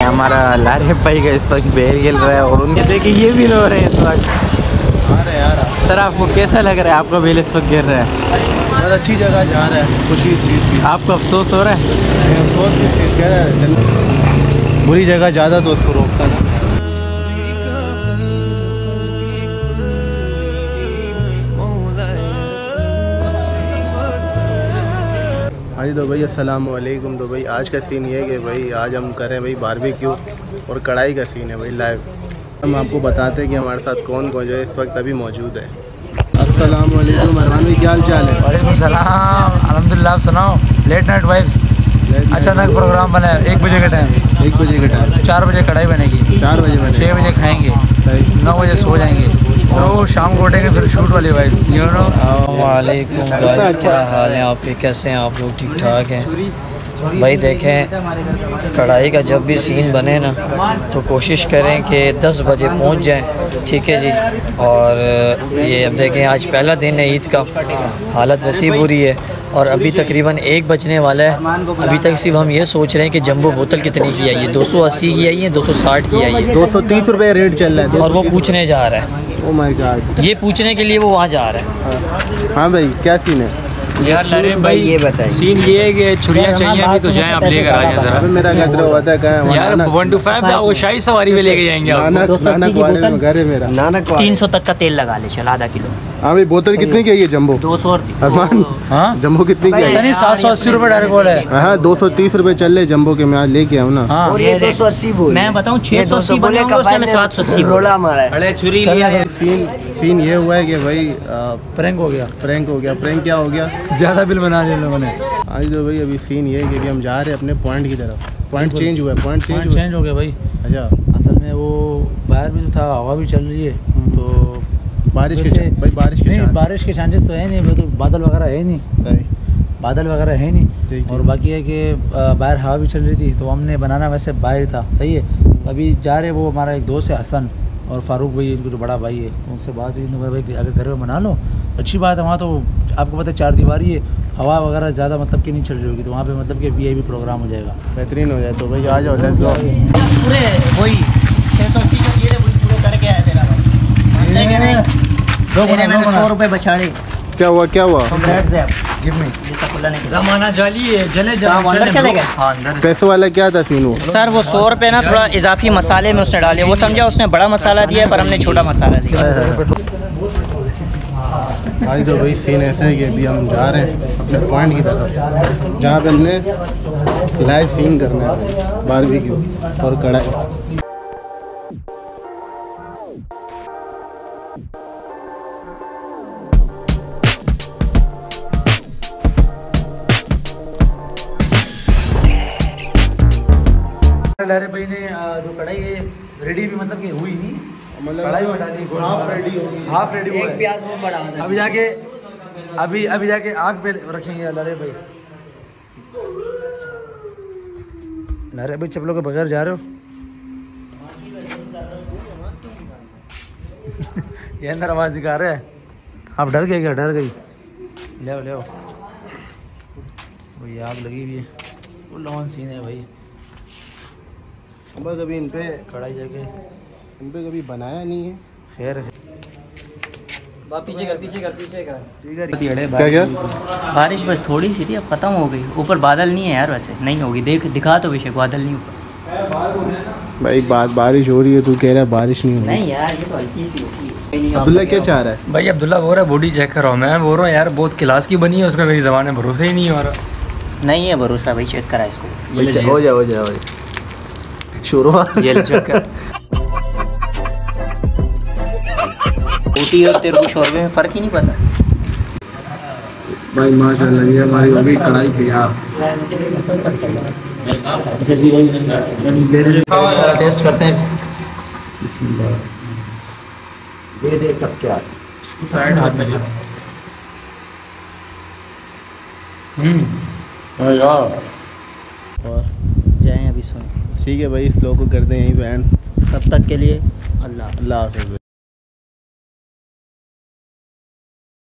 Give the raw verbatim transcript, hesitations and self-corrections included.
हमारा लारे भाई का इस वक्त बेर खेल रहा है और उनके देखिए ये भी रो रहे हैं इस वक्त। अरे यार सर आपको कैसा लग रहा है, आपका बेल इस वक्त गिर रहा है? बहुत अच्छी जगह जा रहा है, खुशी इस चीज़ की। आपको अफसोस हो रहा है? अफसोस किस चीज़ कह रहा है, बुरी जगह ज़्यादा तो उसको रोकता ना। हाँ जी तो भाई अस्सलाम वालेकुम। तो भाई आज का सीन ये है कि भाई आज हम करें भाई बारबेक्यू और कढ़ाई का सीन है भाई लाइव। हम आपको बताते हैं कि हमारे साथ कौन कौन जो है इस वक्त अभी मौजूद है। अस्सलाम वालेकुम अरमान भाई, क्या हाल चाल है? वालेकुम सलाम, अल्हम्दुलिल्लाह। आप सुनाओ, लेट नाइट वाइब्स। अचानक प्रोग्राम बना है, एक बजे का टाइम। एक बजे का टाइम, चार बजे कढ़ाई बनेगी, चार बजे बने, छः बजे खाएंगे, नौ बजे सो जाएंगे, फिर वो शाम को उठेंगे, फिर शूट वाली वाइब्स। You know. वालेकुम गाइस, क्या हाल है आपके? कैसे हैं आप लोग? ठीक ठाक हैं भाई। देखें कढ़ाई का जब भी सीन बने ना तो कोशिश करें कि दस बजे पहुंच जाएं, ठीक है जी। और ये अब देखें आज पहला दिन है ईद का, हालत वैसी बुरी है और अभी तकरीबन एक बजने वाला है। अभी तक सिर्फ हम ये सोच रहे हैं कि जंबो बोतल कितनी की आई है, दो सौ अस्सी की आई है, दो सौ साठ की आई है, दो सौ तीस रुपये रेट चल रहा है और वो पूछने जा रहा है। ओह माय गॉड, ये पूछने के लिए वो वहाँ जा रहा है। हाँ भाई क्या सीन है यार नरेम भाई ये बताइए, सीन ये है कि छुरियाँ चाहिए अभी तो जाएं, आप लेकर आ जाएं जरा। मेरा कहते होता है कहाँ यार वन टू फाइव वो शाही सवारी में लेके जाएंगे आप। नानक नानक वाले में घर है मेरा। नानक तीन सौ तक का तेल लगा ले, चला आधा किलो। हाँ भाई बोतल कितनी की है जम्बो? दो सौ अरमान हाँ जम्बो कितनी की है? सात सौ अस्सी रुपये डायरेक्ट बोले। हाँ दो सौ तीस रुपये चल रहे जम्बो के, मैं आज लेके आऊँ ना। हाँ और ये दो सौ अस्सी बोल, मैं बताऊँ छह सौ अस्सी बोले, सात सौ अस्सी बोला हमारा। अरे छुरी लिया है। सीन सीन ये हुआ है कि भाई प्रैंक हो गया। प्रैंक हो गया। प्रैंक क्या हो गया? ज़्यादा बिल बना लिया लोगों ने। आज तो भाई अभी सीन ये है कि अभी हम जा रहे हैं अपने पॉइंट की तरफ। पॉइंट चेंज हुआ है, पॉइंट चेंज हुआ चेंज हो गया भाई। अच्छा असल में वो बाहर भी तो था, हवा भी चल रही है तो बारिश के भाई बारिश के नहीं, बारिश के चांसेस तो है नहीं, तो बादल वगैरह है नहीं, बादल वगैरह है नहीं। और बाकी है कि बाहर हवा भी चल रही थी तो हमने बनाना वैसे बाहर था, सही है। अभी जा रहे वो हमारा एक दोस्त है हसन और फारूक भाई, इनको जो बड़ा भाई है, तो उनसे बात हुई भाई अगर घर में बना लो अच्छी बात है। वहाँ तो आपको पता है चार दीवारी है, हवा वगैरह ज़्यादा मतलब कि नहीं चल रही होगी, तो वहाँ पे मतलब कि वी आई पी प्रोग्राम हो जाएगा, बेहतरीन हो जाए। तो भाई आ जाओ लेट्स गो। पूरे वही छः सौ अस्सी का ये पूरे करके आया तेरा भाई, सौ रुपये बचाड़े। क्या हुआ क्या हुआ? जमाना जाली है, जले अंदर चले गए। हाँ अंदर। पैसे वाला क्या था सीन? वो सर वो सौ रुपये ना थोड़ा इजाफी मसाले में उसने डाले, वो समझा उसने बड़ा मसाला दिया पर हमने छोटा मसाला दिया। आज तो भाई सीन ऐसा है कि अभी हम जा रहे हैं अपने पॉइंट की तरफ जहाँ पे हमने लाइव सीन करना है बारबेक्यू और कढ़ाई। लारे भाई ने जो कढ़ाई है रेडी भी मतलब कि हुई नहीं, मतलब कढ़ाई में डाली, हाफ रेडी हो गई, हाफ रेडी हुआ एक है। प्याज बहुत बड़ा था। अभी जाके अभी अभी जाके आग पे रखेंगे लारे भाई। लारे भाई चप्पलों के बगैर जा रहे हो? ये अंदर आवाज दिखा रहे हैं, आप डर गए क्या? डर गई? ले ले भाई आग लगी हुई है, वो लॉन सीन है भाई। बस अभी इन पे कढ़ाई जाके इन पे कभी बनाया नहीं है। खैर पीछे कर पीछे कर पीछे कर क्या क्या? बारिश बस थोड़ी सी थी, अब खत्म हो गई। ऊपर बादल नहीं है यार, वैसे नहीं होगी, देख दिखा तो बेशक बादल नहीं ऊपर। भाई बात बारिश हो रही है, तू कह रहा है बारिश नहीं हो रही। नहीं यार ये तो हल्की सी होती है। अब्दुल्ला क्या चाह रहा है? भाई अब्दुल्ला बोल रहा है बॉडी चेक करो, मैं बोल रहा हूँ यार बहुत क्लास की बनी है, उसका मेरी ज़बान में भरोसा ही नहीं हो रहा। नहीं है भरोसा भाई, चेक करा इसको। हो जाओ हो जाओ शुरुआत ये चेक कर। रोटी और तेरे को शोरबे में फ़र्क ही नहीं पता भाई माशाल्लाह। ये हमारी हो गई कढ़ाई तैयार। टेस्ट करते हैं। दे दे सब क्या इसको साइड हाथ में ले। हम्म यार और जाएं अभी सोएं। ठीक है भाई, इस लोग को करते हैं यहीं पे एंड। तब तक के लिए अल्लाह अल्लाह हाफ़िज़।